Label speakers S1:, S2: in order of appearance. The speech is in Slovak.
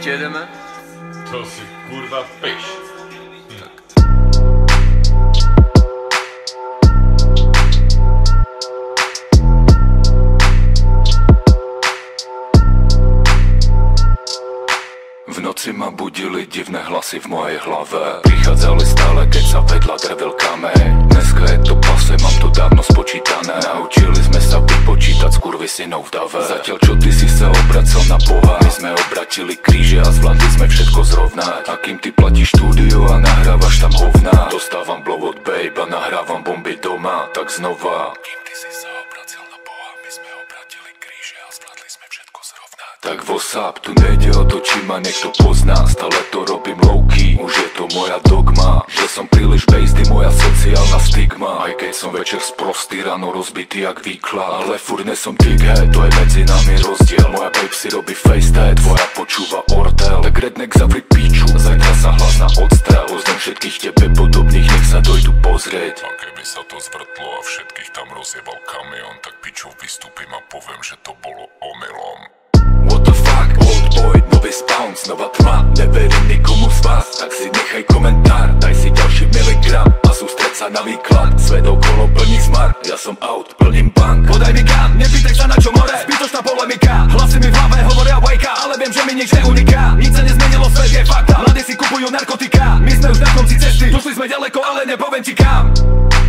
S1: Gdzie jedziemy?
S2: To si kurwa piš.
S3: V noci ma budili divné hlasy v mojej hlave. Prichádzali stále, keď sa vedľa drevil kameň. Dneska je to pase, mám to dávno spočítané. Naučili sme sa vypočítať skurvisynov v dave. Zatiaľ čo ty si sa obracal na Boha, my sme obratili kríže a zvládli sme všetko zrovnať. A kým ty platíš štúdio a nahrávaš tam hovná, dostávam blow od babe a nahrávam bomby doma. Tak znova, kým ty si sa obracal na Boha, my sme obratili kríže a zvládli sme všetko zrovnať. Tak WhatsApp, tu nejde o to, či ma niekto pozná. Stále to robím low-key, už je to moja dogma. Že som príliš based, moja sociálna stigma. Aj keď som večer sprostý, ráno rozbitý jak výklad. Ale furt nesom dighead, to je medzi nami rozdiel. Moja babe si robí FaceTime, tvoja počúva Ortel. Tak redneck zavri piču, zajtra sa hlas na odstrel. Poznám všetkých tebe podobných, nech sa dojdu pozrieť.
S4: A keby sa to zvrtlo a všetkých tam rozjebal kamión, tak piču vystúpim a poviem, že to bolo omylom.
S3: What the fuck, old boy, nový spawn, znova tma. Neverím nikomu z vás, tak si nechaj komentár. Daj si ďalší miligram a sústreď sa na výklad. Svet okolo plný zmar, ja som out, plním bank.
S5: Podaj mi gun, nepýtaj sa na čo more, zbytočná polemika. Hlasy mi v hlave hovoria vajka, ale viem, že mi nič neuniká. Nič sa nezmenilo, svet je fakta, mladí si kupujú narkotika. My sme už na konci cesty, došli sme ďaleko, ale nepoviem ti kam.